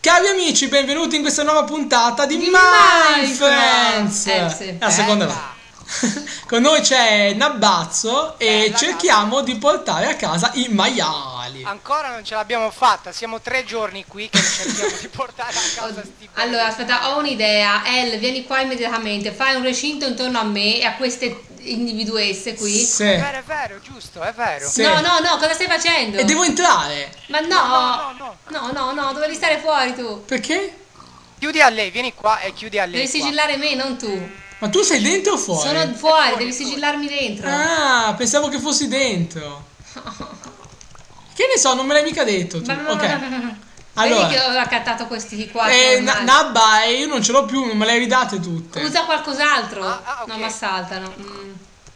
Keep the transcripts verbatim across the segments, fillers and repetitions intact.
Cari amici, benvenuti in questa nuova puntata di, di My Friends. Friends. Eh, sì. La seconda volta. Con noi c'è Nabbazzo e Bella cerchiamo casa. di portare a casa i maiali. Ancora non ce l'abbiamo fatta, siamo tre giorni qui che cerchiamo di portare a casa sti Allora, aspetta, ho un'idea. El, vieni qua immediatamente, fai un recinto intorno a me e a queste individuesse qui. Sì. È vero, è vero, giusto, è vero. Sì. No, no, no, cosa stai facendo? E devo entrare. Ma no, No, no, no, no, no, dovevi stare fuori tu. Perché? Chiudi a lei, vieni qua e chiudi a lei. Devi qua. sigillare me, non tu. Ma tu sei dentro o fuori? Sono fuori, fuori, devi fuori. sigillarmi dentro. Ah, pensavo che fossi dentro. Che ne so, non me l'hai mica detto tu. Ma- Ok. Vedi Allora, che ho accattato questi qua. eh, con- Na- Nabba, eh, io non ce l'ho più, non me le hai ridate tutte. Usa qualcos'altro. Ah, ah, ok. No, ma saltano. Mm.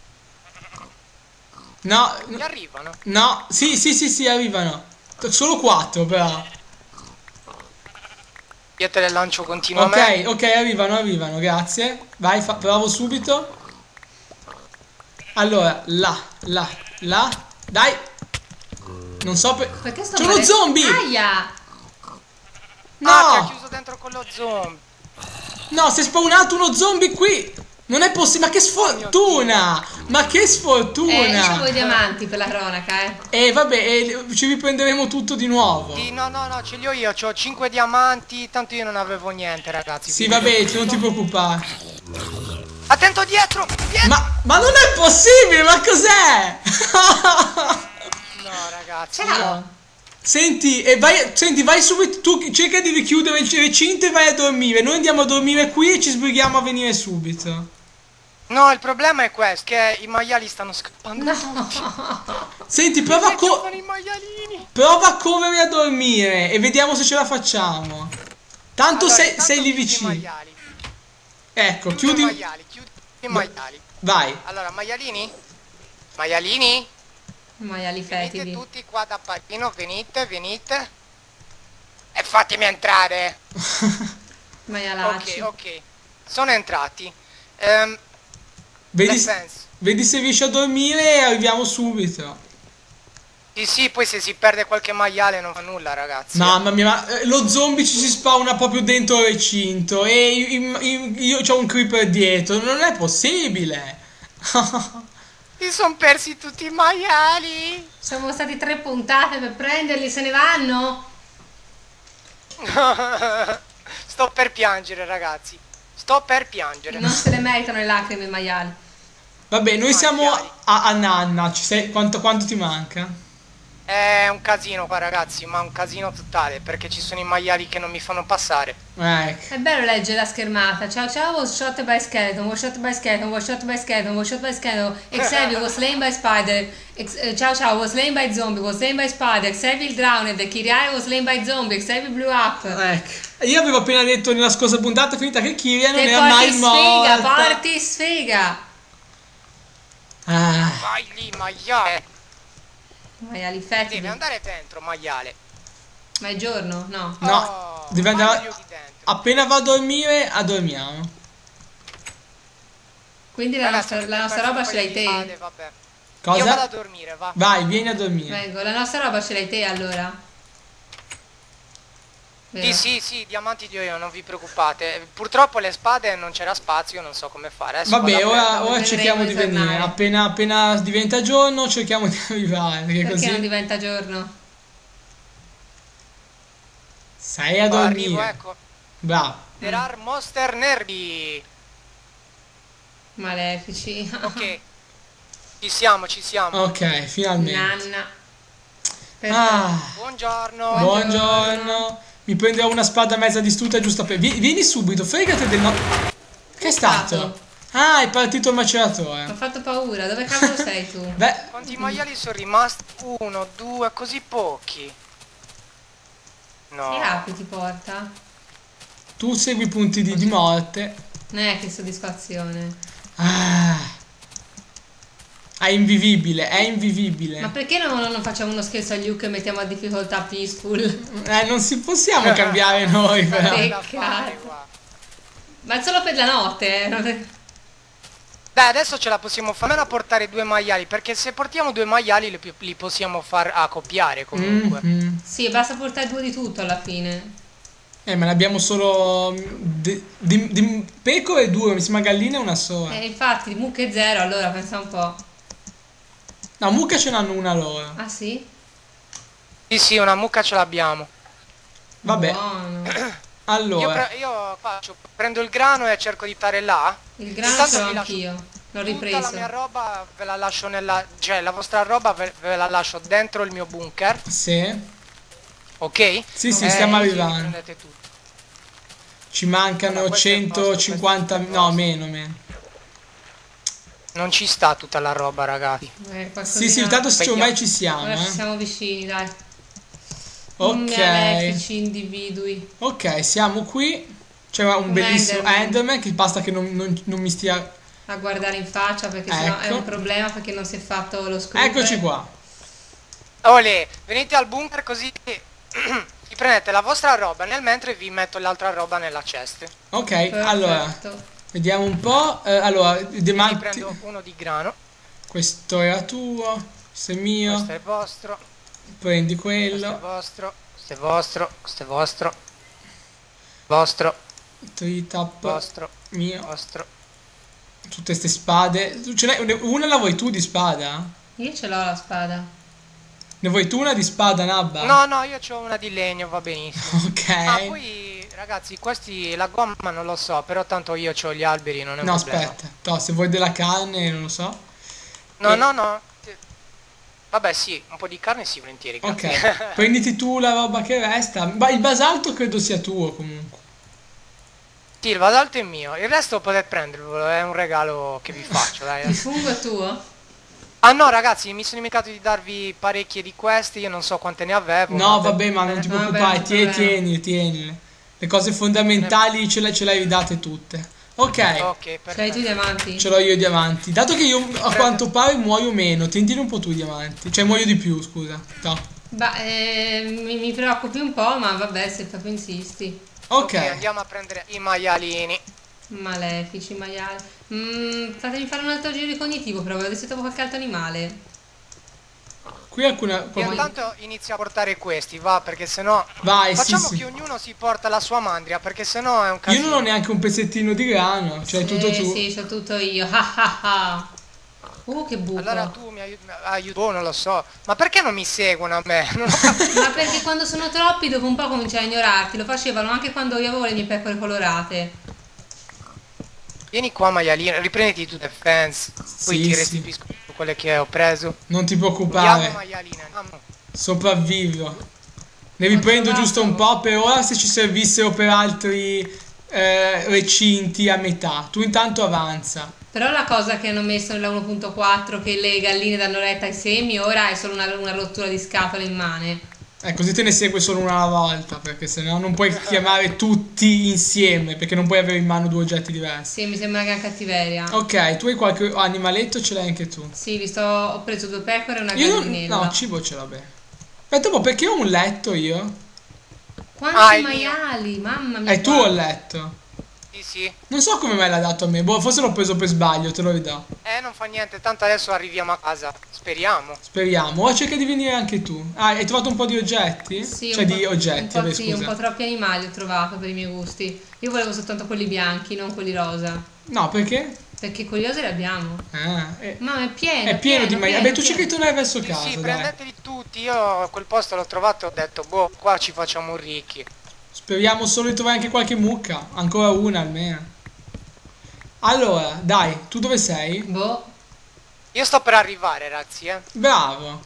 No, Mi arrivano. no, sì, sì, sì, sì, arrivano. Solo quattro però. Io te le lancio continuamente. Ok, ok, arrivano, arrivano, grazie. Vai, fa- provo subito. Allora, là, là, là. Dai. Non so per... Perché sto C'è uno male- zombie! Aia! No! Ah, ti ha chiuso dentro con lo zombie. No, si è spawnato uno zombie qui! Non è possibile, ma che sfortuna! Ma che Eh, io sfortuna! avevo i diamanti per la cronaca, eh. E vabbè, e ci riprenderemo tutto di nuovo. Sì, no, no, no, ce li ho io, ho cinque diamanti, tanto io non avevo niente, ragazzi. Sì, quindi- vabbè, tu non ti preoccupare. Attento dietro! Dietro! Ma, ma non è possibile, ma cos'è? No, ragazzi. Ciao! Senti, e vai, senti, vai subito, tu cerca di richiudere il recinto e vai a dormire. Noi andiamo a dormire qui e ci sbrighiamo a venire subito. No, il problema è questo, che i maiali stanno scappando. No! Senti, prova a, Mi co- giocano i maialini. prova a correre a dormire e vediamo se ce la facciamo. Tanto Allora, sei, intanto sei lì chiudi i vicino. maiali. Ecco, Chiudi chiudi. i maiali, chiudi i maiali. Vai. Allora, maialini? Maialini? Maiali Venite fetidi. tutti qua da Pallino, venite, venite. E fatemi entrare. Maialacci. Ok, ok. Sono entrati. Ehm, Vedi, nel senso. vedi se riesci a dormire e arriviamo subito. Sì, sì, poi se si perde qualche maiale non fa nulla, ragazzi. Mamma mia, ma eh, lo zombie ci si spawna proprio dentro il recinto e io, io, io c'ho un creeper dietro, non è possibile. Si sono persi tutti i maiali. Siamo stati tre puntate per prenderli, se ne vanno? Sto per piangere, ragazzi. Sto per piangere. Non se le meritano le lacrime i maiali. Vabbè, noi siamo Maiali. a, a Nanna, ci sei, quanto, quanto ti manca? È un casino qua, ragazzi, ma un casino totale, perché ci sono i maiali che non mi fanno passare. Ecco. È bello leggere la schermata. Ciao ciao, was shot by skeleton, was shot by skeleton, was shot by skeleton, was shot by skeleton. Xavier was slain by spider. Ex eh, ciao ciao, was slain by zombie, was slain by spider. Xavier drowned, Kiriai was slain by zombie, Xavier blew up. Ecco. Io avevo appena detto nella scorsa puntata finita che Kyria non Che era mai porti sfiga, morta. porti sfiga. Ah, Vai lì, maiale. Maiali Deve fetidi. andare dentro, maiale. Ma è giorno? No. no, Oh, deve andare... vai lì dentro. Appena va a dormire, addormiamo. Quindi la Ragazzi, nostra, la avete nostra perso roba un ce paio l'hai di te. spade, vabbè. Io vado a Cosa? dormire, va. Vai, vieni a dormire. Vengo, la nostra roba ce l'hai te allora. Sì, Vero? sì, sì, diamanti di io, non vi preoccupate. Purtroppo le spade non c'era spazio, non so come fare. Adesso Vabbè, vado a ora, prendere- ora vedremo cerchiamo di di venire. tornare. Appena, appena diventa giorno, cerchiamo di arrivare. Perché Perché così non diventa giorno? sei a Oh, dormire. arrivo, ecco. Bravo. There are monster nervi. Malefici. Ok. Ci siamo, ci siamo. Ok, finalmente. Nanna. Perfetto. Ah, Buongiorno. buongiorno. Mi prenderò una spada mezza distrutta giusto per... Vi- Vieni subito, fregate del no... Che è stato? Ah, è partito il Mi ha maceratore. fatto paura, dove cavolo sei tu? Beh, Quanti maiali sono rimasti? Uno, due, così pochi. No. Che api ti porta? tu segui i punti di, di morte. Eh, che soddisfazione. Ah. È invivibile, è invivibile. Ma perché non, non facciamo uno scherzo a Luke e mettiamo a difficoltà peaceful? Eh, non si possiamo cambiare noi, però. Niente da Peccato. fare qua. Ma è solo per la notte, eh. non è- Beh, adesso ce la possiamo fare almeno a portare due maiali, perché se portiamo due maiali li, li possiamo far accoppiare comunque. Mhm. Sì, basta portare due di tutto alla fine. Eh, ma ne abbiamo solo di, di, di pecore due, mi sembra galline una sola. Eh, infatti, mucche zero, allora pensa un po'. No, mucca ce n'hanno una loro. Ah sì? Sì, sì, una mucca ce l'abbiamo. Vabbè. Buono. Io, Allora, pre- io faccio, prendo il grano e cerco di stare là. Il grano Intanto ce l'ho vi lascio anch'io. L'ho Tutta la ripreso. mia roba ve la lascio nella... cioè la vostra roba ve, ve la lascio dentro il mio bunker, sì. ok? Sì, sì, Eh, stiamo così arrivando. prendete tutto. Ci mancano Allora, questo è il posto, centocinquanta... questo è il No, posto. meno, meno. Non ci sta tutta la roba, ragazzi. Eh, Sì, qualcosina- sì, tanto se Vediamo. ormai ci siamo, Ora ci eh. siamo vicini, dai. Ok. Malefici individui. Ok, siamo qui. C'è un Un bellissimo Enderman. Enderman che basta che non, non- non mi stia... A guardare in faccia perché sennò è Ecco. un problema perché non si è fatto lo scrupolo. Eccoci qua. Olè, venite al bunker così vi prendete la vostra roba, nel mentre vi metto l'altra roba nella cesta. Ok, Perfetto. allora, vediamo un po'. Eh, allora, Quindi diamanti... prendo uno di grano, Questo era tuo, questo è mio. questo è vostro, Prendi questo è quello. vostro, questo è vostro, questo è vostro, vostro, Tritap, vostro, mio. vostro. Tutte ste spade. Tu ce n'hai una la vuoi tu di spada? Io ce l'ho la spada. Ne vuoi tu una di spada, Nabba? No, no, io ho una di legno, va benissimo. Ok. Ah, poi ragazzi, questi la gomma non lo so, però tanto io ho gli alberi, non è un No, problema. aspetta. No, se vuoi della carne, non lo so. No, E- no, no. Vabbè, sì, un po' di carne sì, volentieri. grazie. Ok. Prenditi tu la roba che resta. Ma il basalto credo sia tuo comunque. Sì, il basalto è mio, il resto potete prenderlo, è un regalo che vi faccio, Il dai. fungo è tuo? Ah no, ragazzi, mi sono dimenticato di darvi parecchie di questi, io non so quante ne avevo. No, ma- vabbè, ma non ti Vabbè, preoccupare. non Tie, problema. tieni, tienile. Le cose fondamentali ce le, ce le hai ridate tutte. Ok. Ok, Ce l'hai tu i perfetto. diamanti? Ce l'ho io i diamanti. Dato che io a quanto pare muoio meno, tendili un po' tu i diamanti. Cioè muoio di più, scusa. No. Beh, eh, mi, mi preoccupi un po', ma vabbè, se proprio insisti. Ok. Ok, andiamo a prendere i maialini. Malefici, maiali. Mm, fatemi fare un altro giro di cognitivo, però vedete se trovo qualche altro animale. Qui alcuna... Io intanto inizio a portare questi, va, perché sennò... Vai, sì, Facciamo sì. che ognuno si porta la sua mandria, perché sennò è un Io casino. non ho neanche un pezzettino di grano. Cioè tutto Sì, tu. sì, c'ho tutto io. Ah, ah, ah. Uh, che buco. Allora tu mi aiuti, aiuti, oh, non lo so. Ma perché non mi seguono a me? Non ho capito. Ma perché quando sono troppi dopo un po' cominciano a ignorarti. Lo facevano anche quando io avevo le mie pecore colorate. Vieni qua maialino, riprenditi tutte le fans, poi Sì, ti sì. restituisco quelle che ho preso. Non ti Andiamo preoccupare. maialino, andiamo. Sopravvivo. Ne riprendo trovato- giusto un po' per ora se ci servissero per altri eh, recinti a metà. Tu intanto avanza. Però la cosa che hanno messo nella uno punto quattro che le galline danno retta ai semi ora è solo una, una rottura di scatola immane. Eh, così te ne segue solo una alla volta, perché sennò non puoi chiamare tutti insieme, perché non puoi avere in mano due oggetti diversi. Sì, mi sembra una gran cattiveria. Ok, tu hai qualche animaletto, ce l'hai anche tu. Sì, vi sto, ho preso due pecore e una Io non... gallinella. No, cibo ce l'ho bene. Aspetta un po', perché ho un letto io? Quanti Ah, il mio. maiali, mamma mia. È tuo guarda. il letto. Sì, sì. Non so come me l'ha dato a me, boh, forse l'ho preso per sbaglio, te lo ridò. Eh, non fa niente, tanto adesso arriviamo a casa, speriamo. Speriamo. Ora cerca di venire anche tu. Ah, hai trovato un po' di oggetti? Sì, Cioè un di po', oggetti, un po', vabbè, sì, un scusa. po' troppi animali ho trovato per i miei gusti. Io volevo soltanto quelli bianchi, non quelli rosa. No, perché? Perché quelli rosa li abbiamo. Ah, è, Mamma, è pieno. è pieno di maiali. Vabbè, tu cerchi pieno. di tornare verso Sì, casa, sì, dai. prendeteli tutti, io a quel posto l'ho trovato e ho detto, boh, qua ci facciamo ricchi. Speriamo solo di trovare anche qualche mucca. Ancora una almeno. Allora, dai, tu dove sei? Boh. Io sto per arrivare, ragazzi, eh. Bravo.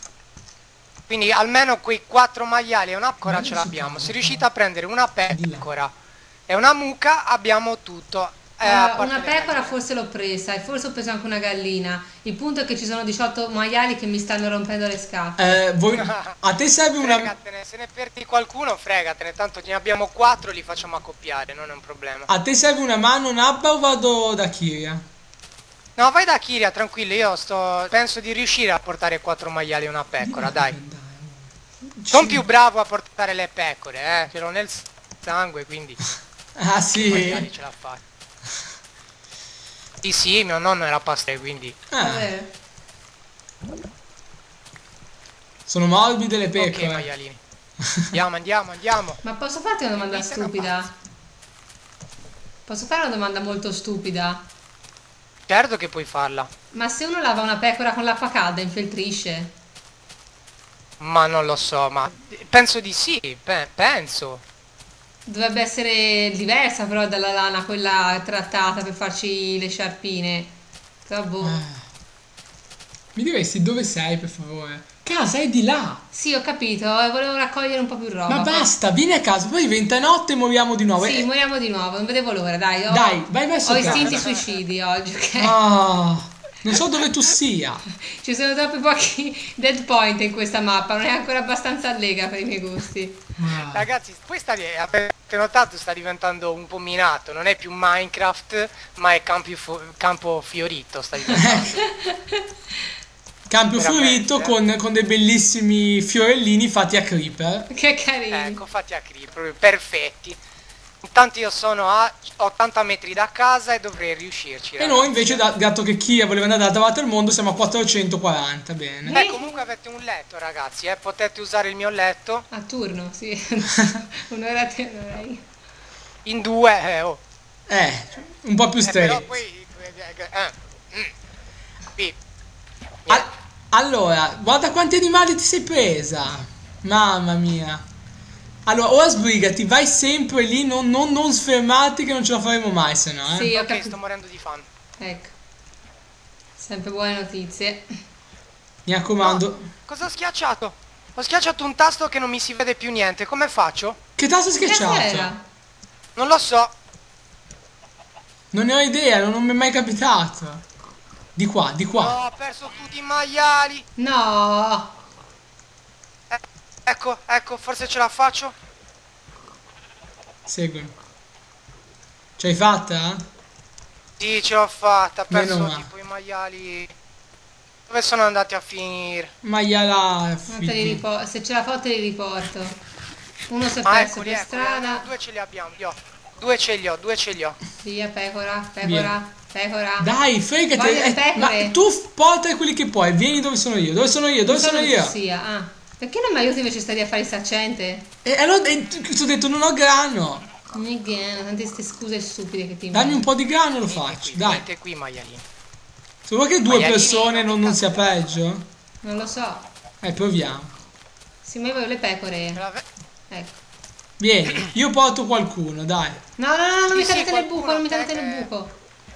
Quindi almeno quei quattro maiali e una pecora Ma ce adesso l'abbiamo. tu- Se riuscite a prendere una Di là. pecora e una mucca abbiamo tutto. Eh, a Allora, parte una le pecora galline. forse l'ho presa e forse ho preso anche una gallina. Il punto è che ci sono diciotto maiali che mi stanno rompendo le scatole. Eh, voi... A te serve una... Fregatene, se ne perdi qualcuno, fregatene, tanto ne abbiamo quattro, li facciamo accoppiare, non è un problema. A te serve una mano, Nabba, o vado da Kiria? No, vai da Kiria, tranquillo, io sto... penso di riuscire a portare quattro maiali e una pecora, dai. Sono più bravo a portare le pecore, eh, ce l'ho nel sangue, quindi Ah, i sì. maiali ce la faccio. Sì, sì, mio nonno era pastore, quindi... Ah, Vabbè. sono morbide le Ok, pecore. maialini. Andiamo, andiamo, andiamo. Ma posso farti una domanda Venite stupida? Posso fare una domanda molto stupida? Certo che puoi farla. Ma se uno lava una pecora con l'acqua calda infiltrisce? Ma non lo so, ma penso di sì, pe- penso. Dovrebbe essere diversa però dalla lana, quella trattata per farci le sciarpine. Però boh. Ah. Mi diresti dove sei, per favore? Casa è di là. Sì, ho capito, eh, volevo raccogliere un po' più roba. Ma poi- basta, vieni a casa, poi diventa notte e moriamo di nuovo. Sì, Eh, moriamo di nuovo, non vedevo l'ora, dai. Ho, Dai, vai verso Ho casa. istinti suicidi oggi, ok? Ah, non so dove tu sia. Ci sono troppi pochi dead point in questa mappa, non è ancora abbastanza allegra per i miei gusti. Ah. Ragazzi, poi sta, avete notato, sta diventando un po' minato. Non è più Minecraft, ma è campi fu- campo fiorito, sta diventando. Campio Veramente, fiorito eh. con, con dei bellissimi fiorellini fatti a creeper. Che carini. Ecco, fatti a creep, proprio perfetti. Intanto io sono a ottanta metri da casa e dovrei riuscirci. E ragazzi. noi invece, da- dato che Kira voleva andare dall'altra parte del mondo, siamo a quattrocentoquaranta, bene. Beh, comunque avete un letto, ragazzi, eh? Potete usare il mio letto. A turno, sì. Un'ora te, un'ora io. In due, eh, oh. Eh, un po' più Eh, però stretto. poi... eh, eh, mm. Sì. Al- allora, guarda quanti animali ti sei presa. Mamma mia. Allora, ora sbrigati, vai sempre lì, non, non, non sfermarti che non ce la faremo mai, se no, eh. Sì, ho Ok, capito. sto morendo di fan. Ecco. Sempre buone notizie. Mi raccomando. Cosa ho schiacciato? Ho schiacciato un tasto che non mi si vede più niente. Come faccio? Che tasto hai Che schiacciato? era? Non lo so. Non ne ho idea, non mi è mai capitato. Di qua, di qua. No, ho perso tutti i maiali. No! Eh, ecco, ecco, forse ce la faccio. Seguimi. Ce l'hai fatta? Sì, ce l'ho fatta. Ho perso Meno male. tipo i maiali. Dove sono andati a finire? Maiala. Ma te li ripo- se ce la fa te li riporto. Uno si è Ah, perso eccoli, per eccoli. strada. Due ce li abbiamo. Io. Due ce li ho, due ce li ho. Via, pecora, pecora, pecora. Dai, fregati. Voglio le eh, pecore. ma tu f- porta quelli che puoi. Vieni dove sono io. Dove sono io? Dove Non so sono dove io? tu sia. Ah. Perché non mi aiuti invece stare a fare il saccente? E allora eh, ti ho detto non ho grano. Mica, tante queste scuse stupide che ti Dammi un inventi. po' di grano lo Venite faccio. qui, Dai. venite qui, maialini. Se vuoi che due Maialini, persone non, non non sia peggio? Non lo so. Eh, proviamo. Si mi voglio le pecore. Ce l'ave- Ecco. Vieni, io porto qualcuno, dai. No, no, no, non Sì, mi sì, cadete nel qualcuno buco, non mi te cadete nel che- buco.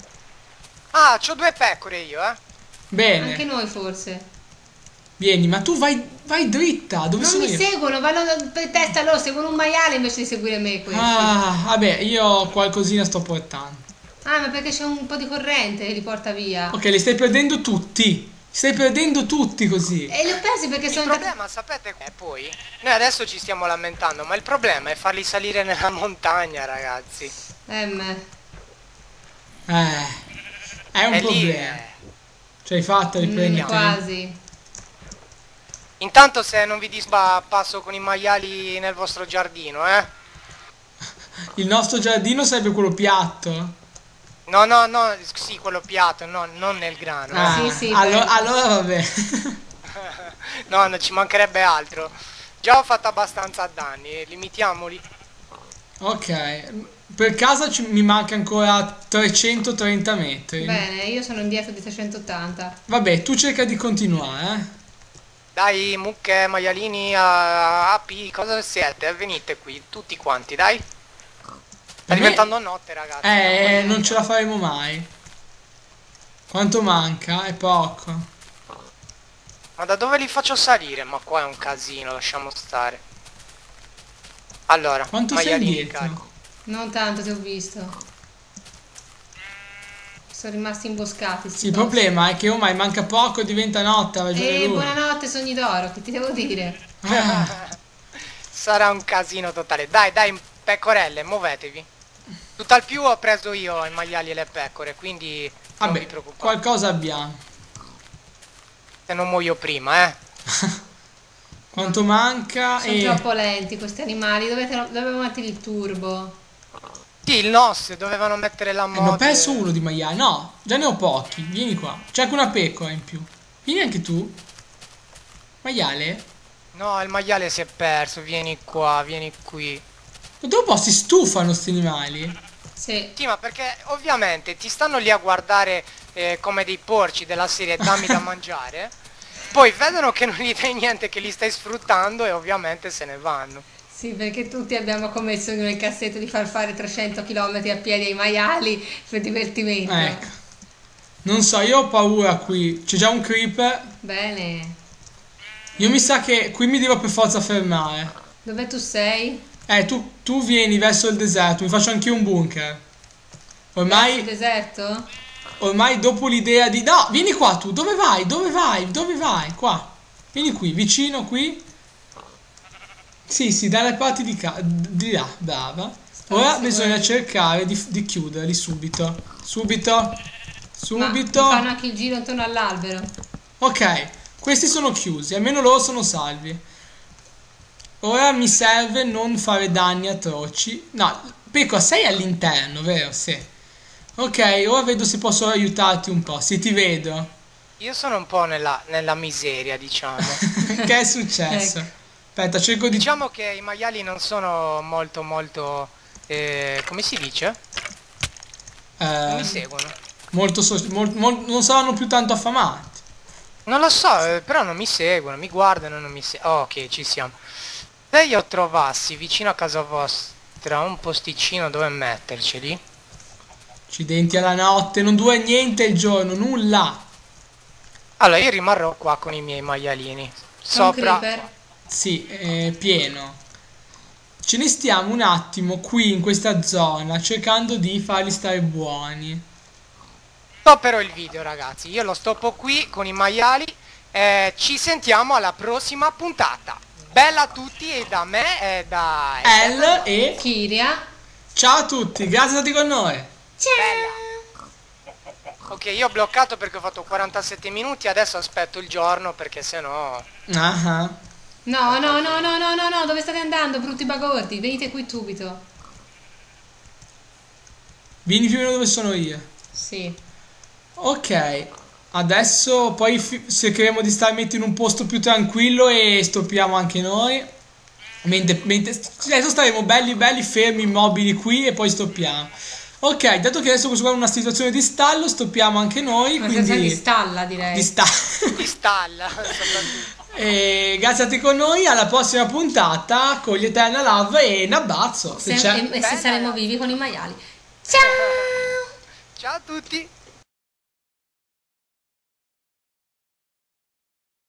Ah, c'ho due pecore io, eh. Bene. Anche noi forse. Vieni, ma tu vai, vai dritta. Dove Non sono mi io? seguono, vanno per testa loro, seguono un maiale invece di seguire me questi. Ah, vabbè, io qualcosina sto portando. Ah, ma perché c'è un po' di corrente che li porta via. Ok, li stai perdendo tutti. Stai perdendo tutti così. E li ho persi perché Il sono entrati... problema, sapete che poi? Noi adesso ci stiamo lamentando, ma il problema è farli salire nella montagna, ragazzi. Eh, me. Eh, è un È lì, problema. eh. Ce l'hai fatta, Mm, riprenditi. quasi. Intanto se non vi disba passo con i maiali nel vostro giardino, eh? Il nostro giardino sarebbe quello piatto. No, no, no, sì, quello piatto, no, non nel grano. eh. Ah, Sì, sì, allora, beh. allora vabbè. No, non ci mancherebbe altro. Già ho fatto abbastanza danni, limitiamoli. Ok, per casa ci- mi manca ancora trecentotrenta metri. Bene, io sono indietro di trecentottanta. Vabbè, tu cerca di continuare, eh. Dai, mucche, maialini, a- api, cosa siete? Venite qui, tutti quanti, dai. Sta Per me- diventando notte, ragazzi. Eh, non ce la faremo mai. Quanto manca? È poco. Ma da dove li faccio salire? Ma qua è un casino, lasciamo stare. Allora, Quanto sei maialini indietro? carico. Non tanto, ti ho visto. Sono rimasti imboscati. sti Sì, il bossi. problema è che ormai manca poco e diventa notte, ha ragione E lui. buonanotte, sogni d'oro, che ti devo dire? Ah, Sarà un casino totale. Dai, dai, pecorelle, muovetevi. Tutt'al più ho preso io i maiali e le pecore, quindi non vi vabbè, preoccupate. qualcosa abbiamo. Se non muoio prima, eh. Quanto manca? Sono E... troppo lenti questi animali, dovete, dovevo mettere il turbo. Sì, il N O S, dovevano mettere la Eh, mod. ne ho perso uno di maiali. No, già ne ho pochi. Vieni qua. C'è anche una pecora in più. Vieni anche tu. Maiale? No, il maiale si è perso, vieni qua, vieni qui. Ma dopo un po' si stufano sti animali. Sì. Sì, ma perché ovviamente ti stanno lì a guardare eh, come dei porci della serie dammi da mangiare, poi vedono che non gli dai niente, che li stai sfruttando e ovviamente se ne vanno. Sì, perché tutti abbiamo commesso nel cassetto di far fare trecento chilometri a piedi ai maiali per divertimento. Ecco. Non so, io ho paura qui. C'è già un creeper. Bene. Io mi sa che qui mi devo per forza fermare. Dove tu sei? Eh, tu, tu vieni verso il deserto, mi faccio anch'io un bunker. Il Ormai, deserto? ormai dopo l'idea di... No, vieni qua tu, dove vai? Dove vai? Dove vai? Qua. Vieni qui, vicino qui. Sì, sì, dalle parti di, ca... di là, brava. Ora bisogna cercare di, di chiuderli subito. Subito. Subito. Ma fanno anche il giro intorno all'albero. Ok, questi sono chiusi, almeno loro sono salvi. Ora mi serve non fare danni atroci. No, Pecco, sei all'interno, vero? Sì. Ok, ora vedo se posso aiutarti un po'. Sì, ti vedo. Io sono un po' nella, nella miseria, diciamo. Che è successo? Ecco. Aspetta, cerco di... Diciamo che i maiali non sono molto molto... Eh, come si dice? Non mi Eh, seguono. molto so- mol- mol- non saranno più tanto affamati. Non lo so, eh, però non mi seguono, mi guardano e non mi seguono. Oh, ok, ci siamo. Se io trovassi vicino a casa vostra un posticino dove metterceli... Accidenti alla notte, non dura niente il giorno, nulla. Allora io rimarrò qua con i miei maialini. C'è un Sopra... creeper? Sì, è pieno. Ce ne stiamo un attimo qui in questa zona cercando di farli stare buoni. Stopperò il video, ragazzi. Io lo stoppo qui con i maiali. Eh, ci sentiamo alla prossima puntata. Bella a tutti e da me e da... El e Kiria. ciao a tutti, grazie per stati con noi. Bella. Ok, io ho bloccato perché ho fatto quarantasette minuti. Adesso aspetto il giorno perché sennò... Ah, No, no, no, no, no, no, no, dove state andando, brutti bagordi? Venite qui subito. vieni più o meno dove sono io. Sì. Ok, adesso poi fi- cercheremo di starmetti in un posto più tranquillo e stoppiamo anche noi. Mentre, mentre adesso staremo belli belli fermi immobili qui e poi stoppiamo. Ok, dato che adesso questo qua è una situazione di stallo, stoppiamo anche noi. Una Quindi situazione di stalla, direi. di sta- Ti stalla, soprattutto. E grazie a te con noi, alla prossima puntata con gli Eternal Love e un abbraccio. Se Se- c'è. e, e se Bella. saremo vivi con i maiali. Ciao! Ciao a tutti.